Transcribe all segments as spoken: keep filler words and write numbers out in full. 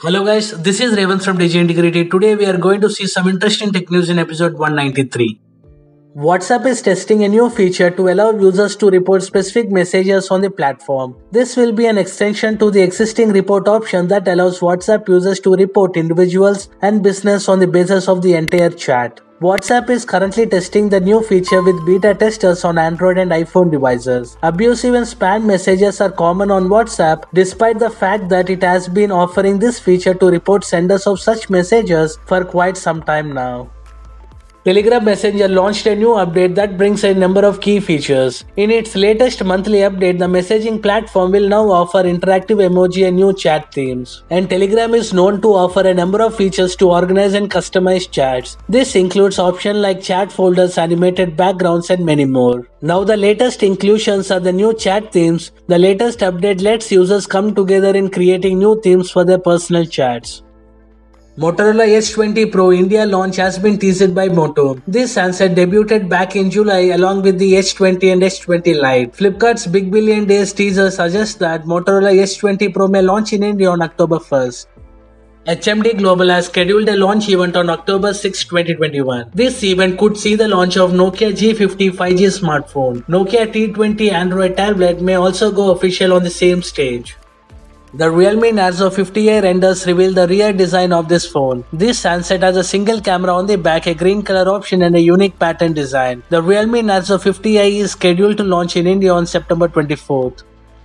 Hello guys, this is Raven from Digi Integrity. Today we are going to see some interesting tech news in episode one ninety-three. WhatsApp is testing a new feature to allow users to report specific messages on the platform. This will be an extension to the existing report option that allows WhatsApp users to report individuals and business on the basis of the entire chat. WhatsApp is currently testing the new feature with beta testers on Android and iPhone devices. Abusive and spam messages are common on WhatsApp, despite the fact that it has been offering this feature to report senders of such messages for quite some time now. Telegram Messenger launched a new update that brings a number of key features. In its latest monthly update, the messaging platform will now offer interactive emoji and new chat themes. And Telegram is known to offer a number of features to organize and customize chats. This includes options like chat folders, animated backgrounds, and many more. Now the latest inclusions are the new chat themes. The latest update lets users come together in creating new themes for their personal chats. Motorola Edge twenty Pro India launch has been teased by Moto. This handset debuted back in July along with the Edge twenty and Edge twenty Lite. Flipkart's Big Billion Days teaser suggests that Motorola Edge twenty Pro may launch in India on October first. H M D Global has scheduled a launch event on October sixth, twenty twenty-one. This event could see the launch of Nokia G fifty five G smartphone. Nokia T twenty Android tablet may also go official on the same stage. The Realme Narzo fifty A renders reveal the rear design of this phone. This handset has a single camera on the back, a green color option and a unique pattern design. The Realme Narzo fifty A is scheduled to launch in India on September twenty-fourth.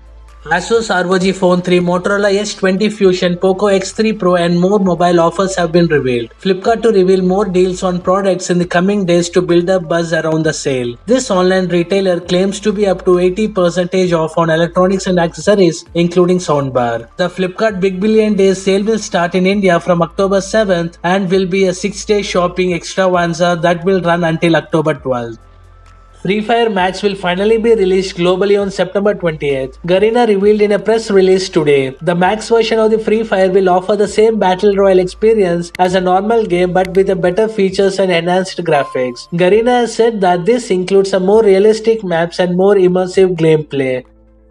Asus R O G Phone three, Motorola Edge twenty Fusion, Poco X three Pro and more mobile offers have been revealed. Flipkart to reveal more deals on products in the coming days to build up buzz around the sale. This online retailer claims to be up to eighty percent off on electronics and accessories, including soundbar. The Flipkart Big Billion Days sale will start in India from October seventh and will be a six day shopping extravaganza that will run until October twelfth. Free Fire Max will finally be released globally on September twentieth. Garena revealed in a press release today. The Max version of the Free Fire will offer the same Battle Royale experience as a normal game but with a better features and enhanced graphics. Garena has said that this includes a more realistic maps and more immersive gameplay.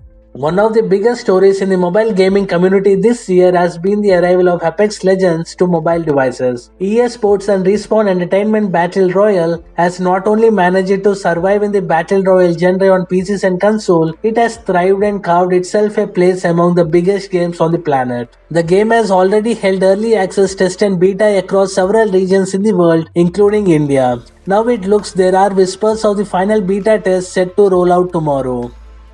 One of the biggest stories in the mobile gaming community this year has been the arrival of Apex Legends to mobile devices. E A Sports and Respawn Entertainment Battle Royale has not only managed to survive in the Battle Royale genre on P Cs and console, it has thrived and carved itself a place among the biggest games on the planet. The game has already held early access test and beta across several regions in the world, including India. Now it looks there are whispers of the final beta test set to roll out tomorrow.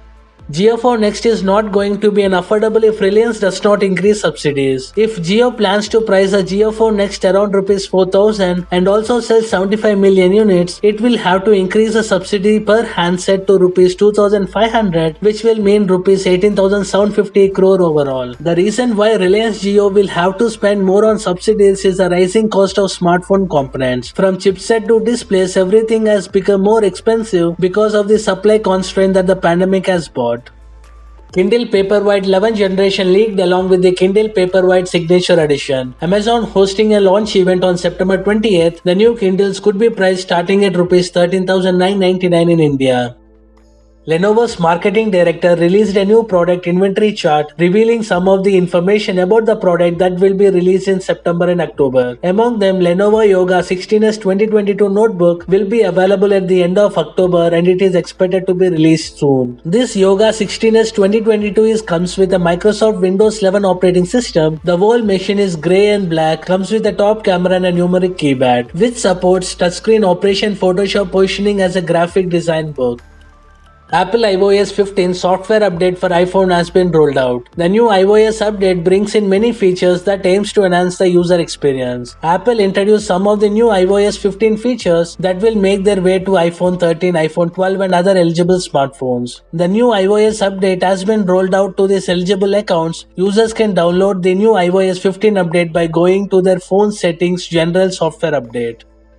Jio Phone Next is not going to be an affordable if Reliance does not increase subsidies. If Jio plans to price a Jio Phone Next around rupees four thousand and also sell seventy-five million units, it will have to increase the subsidy per handset to rupees two thousand five hundred, which will mean rupees eighteen thousand seven hundred fifty crore overall. The reason why Reliance Jio will have to spend more on subsidies is the rising cost of smartphone components. From chipset to displays, everything has become more expensive because of the supply constraint that the pandemic has brought. Kindle Paperwhite eleventh generation leaked along with the Kindle Paperwhite Signature Edition. Amazon hosting a launch event on September twentieth. The new Kindles could be priced starting at rupees thirteen thousand nine hundred ninety-nine in India. Lenovo's marketing director released a new product inventory chart revealing some of the information about the product that will be released in September and October. Among them, Lenovo Yoga sixteen S twenty twenty-two notebook will be available at the end of October and it is expected to be released soon. This Yoga sixteen S twenty twenty-two is comes with a Microsoft Windows eleven operating system. The whole machine is grey and black, comes with a top camera and a numeric keypad, which supports touchscreen operation, Photoshop positioning as a graphic design book. Apple iOS fifteen software update for iPhone has been rolled out. The new iOS update brings in many features that aims to enhance the user experience. Apple introduced some of the new iOS fifteen features that will make their way to iPhone thirteen, iPhone twelve and other eligible smartphones. The new iOS update has been rolled out to these eligible accounts. Users can download the new iOS fifteen update by going to their phone settings, general software update.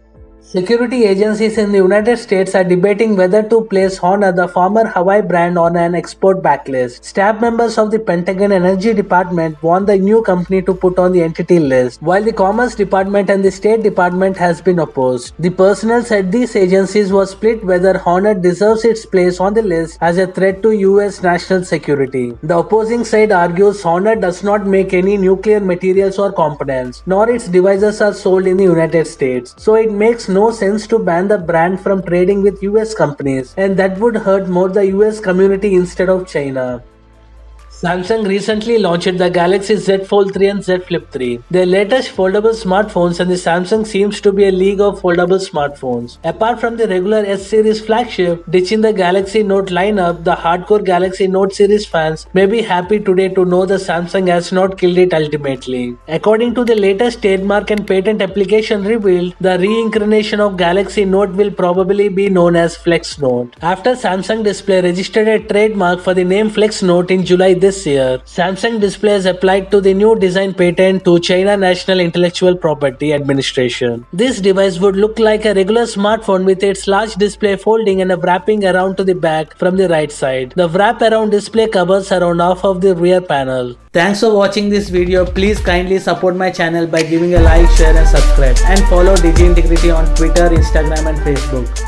Security agencies in the United States are debating whether to place Honor, the former Hawaii brand, on an export blacklist. Staff members of the Pentagon Energy Department want the new company to put on the entity list, while the Commerce Department and the State Department has been opposed. The personnel at these agencies was split whether Honor deserves its place on the list as a threat to U S national security. The opposing side argues Honor does not make any nuclear materials or components, nor its devices are sold in the United States, so it makes no sense to ban the brand from trading with U S companies, and that would hurt more the U S community instead of China. Samsung recently launched the Galaxy Z Fold three and Z Flip three, their latest foldable smartphones, and the Samsung seems to be a league of foldable smartphones. Apart from the regular S series flagship, ditching the Galaxy Note lineup, the hardcore Galaxy Note series fans may be happy today to know the Samsung has not killed it ultimately. According to the latest trademark and patent application revealed, the reincarnation of Galaxy Note will probably be known as Flex Note. After Samsung Display registered a trademark for the name Flex Note in July this year, Samsung Display has applied to the new design patent to China National Intellectual Property Administration. This device would look like a regular smartphone with its large display folding and a wrapping around to the back from the right side. The wrap around display covers around half of the rear panel. Thanks for watching this video. Please kindly support my channel by giving a like, share and subscribe, and follow Digi Integrity on Twitter, Instagram and Facebook.